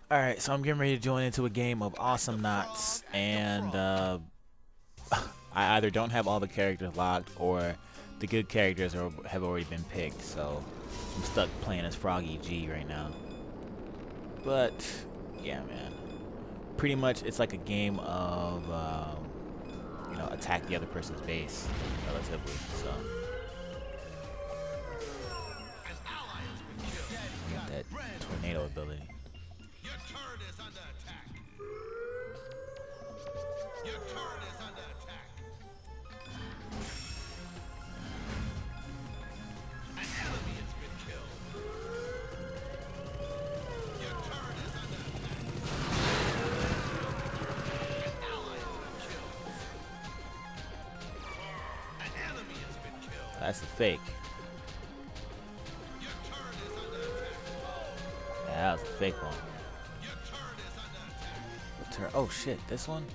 Alright, so I'm getting ready to join into a game of Awesomenauts, and I either don't have all the characters locked or the good characters have already been picked, so I'm stuck playing as Froggy G right now. But, yeah, man. Pretty much, it's like a game of, attack the other person's base, relatively, so. I get that tornado ability. Your turret is under attack. Your turret is under attack. An enemy has been killed. Your turret is under attack. An ally has been killed. An enemy has been killed. That's the fake. Your turret is under attack. Yeah, that was a fake one. Your turret is under attack. Oh shit, this one?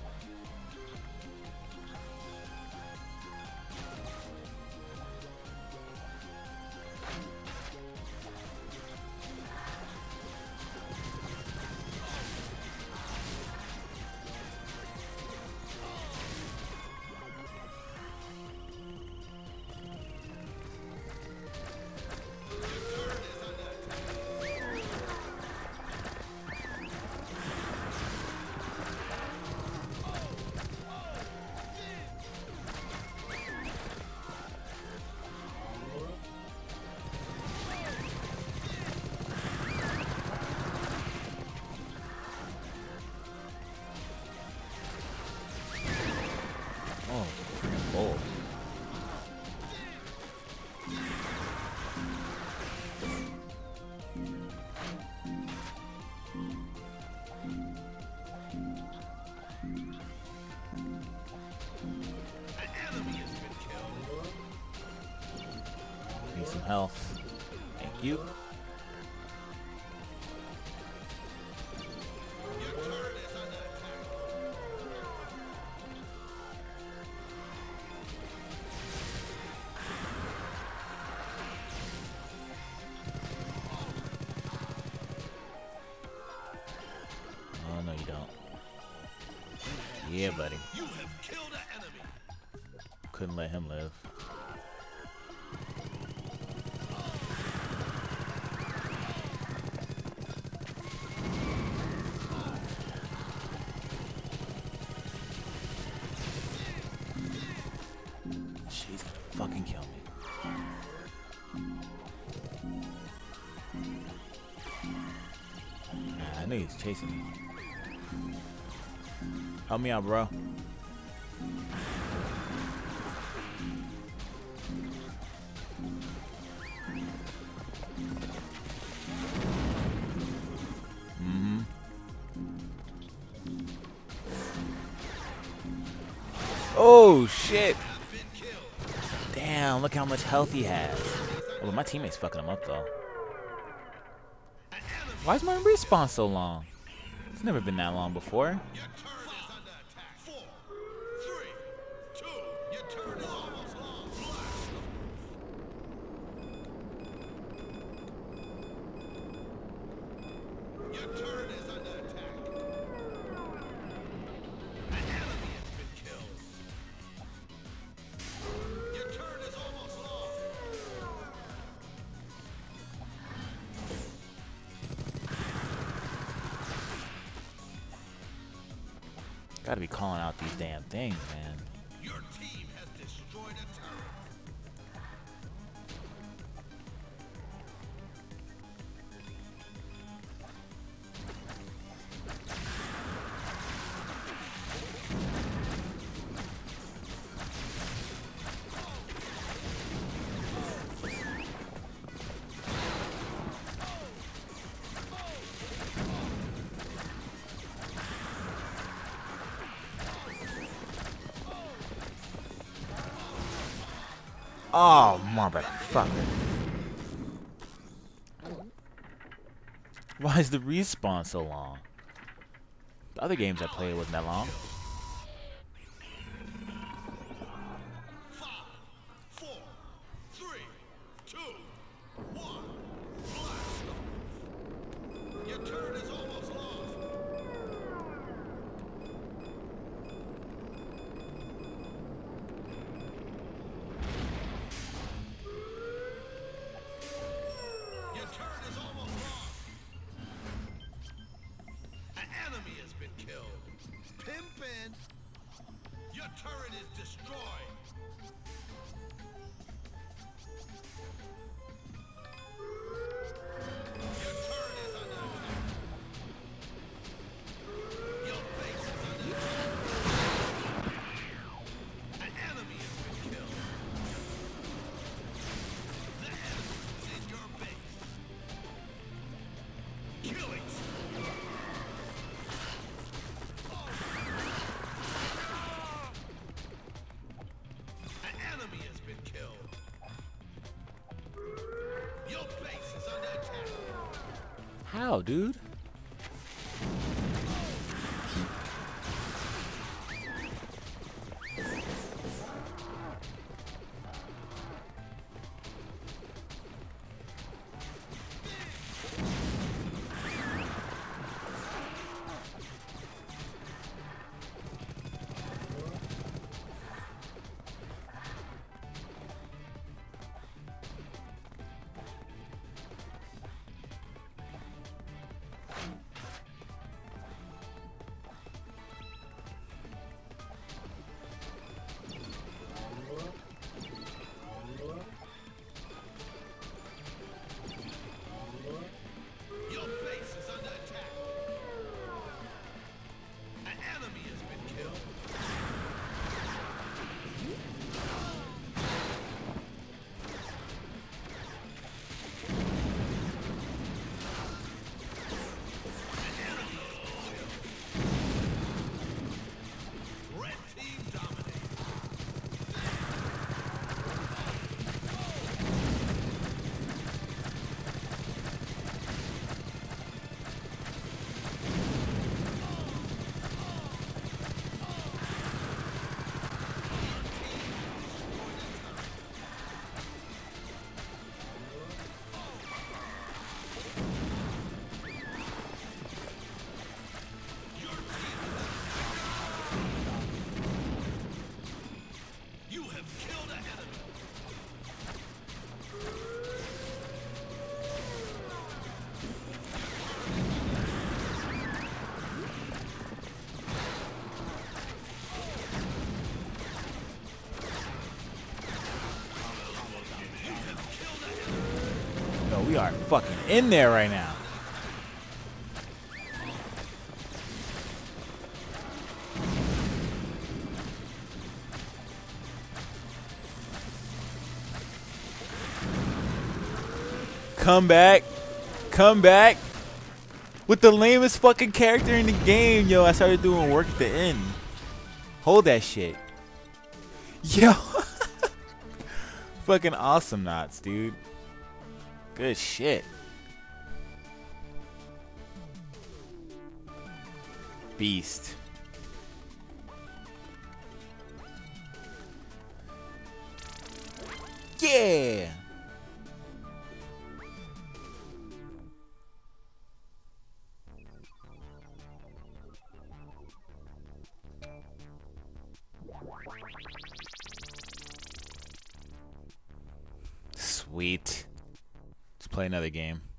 Oh, freaking bold. An enemy has been killed. Need some health. Thank you. Your turret is under attack. Oh, no, you don't. Yeah, buddy. You have killed an enemy. Couldn't let him live. She's gonna fucking kill me. Nah, I knew he was chasing me. Help me out, bro. Oh shit! Damn, look how much health he has. Well, my teammate's fucking him up though. Why is my respawn so long? It's never been that long before. Your turret is under attack. 4, 3, 2. Your turret is almost lost. Blast them. Your turret is under attack. An enemy has been killed. Your turret is almost lost. Gotta be calling out these damn things, man. Your team has destroyed a turret. Oh, motherfucker. Why is the respawn so long? The other games I played wasn't that long. 5, 4, 3, 2, 1. Blast them. Your turret is almost lost. Your turret is destroyed. Your turret is under attack. Your base is under attack. An enemy has been killed. The enemy is in your base. Killing spree. An enemy has been killed. Your base is under attack. How, dude? Your base is under attack. An enemy has been killed. An enemy has been killed. Red team dominates. You have killed an enemy. You have killed an enemy. No, we are fucking in there right now. Come back. Come back. With the lamest fucking character in the game, yo. I started doing work at the end. Hold that shit. Yo. Fucking Awesomenauts, dude. Good shit. Beast. Yeah. Sweet. Let's play another game.